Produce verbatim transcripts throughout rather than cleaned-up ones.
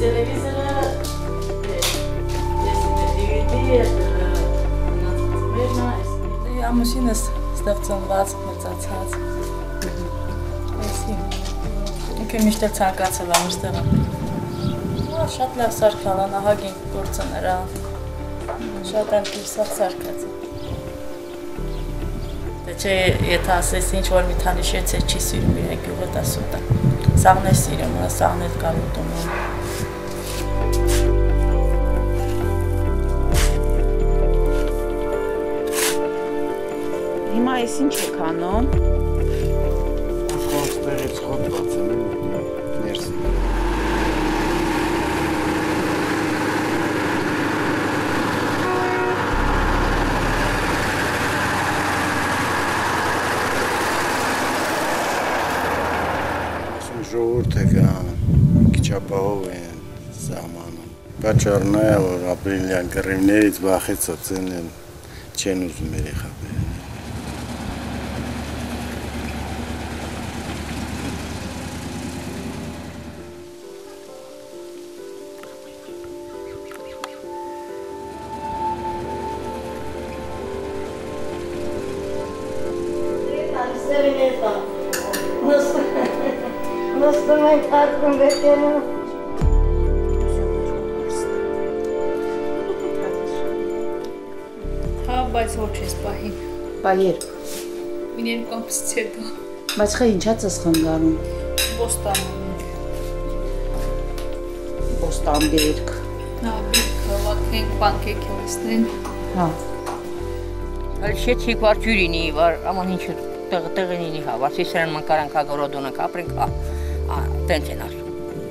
Televizorը ամուսինս ստեղծոնված, մեծացած։ Այսի։ Ինքը միշտ էլ ցանկացել է այստեղ։ Շատ լավ սարքալ, ահագին գործը նրա։ Շատ անկիսավ սարքած։ Դե չէ, եթե ասես ինչ-որ մի թանիշեց է չի սիրում իր գյուղը դա սուտ է։ Սաղն է սիրում, սաղն էլ կարոտում է։ Հիմա ես ինչ եք անում։ Խոստերից խոտված եմ ներսի։ Ժողովուրդ է կան, քիչապահով են սահմանում։ Պատճառն է, որ ապրիլյան կռիվներից վախեցած են, չեն ուզում երեխա բերել։ Նստում ենք հարկում վետենում։ Հա, բայց ոչ ես պահին։ Բա երբ։ Մին երկու ամսից հետո։ Բայց խե ինչա ես խանգարում։ Բոստանում։ Բոստանբերք։ Հա, բիրք հավաքենք, պանկեկ լսնեն։ Հա։ Հալշեցիկ վար ջուրինի, վար աման ինչ տեղինի հա, վար սիսրան մանկարանք ագորոդոնը կապրենք, տենց են ասում։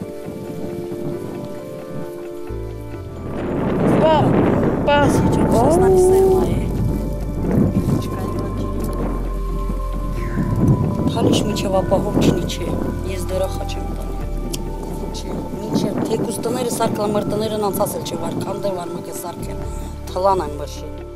Բա, բա, Հալիշ միջև ապահով չնի չէ, ես դրախա չեմ տանի։ Միջև, թեկուս տները սարկլամրտներն անցասել չէ վար, կանդեր վար մակ է սարքեն, թլան են բրշի։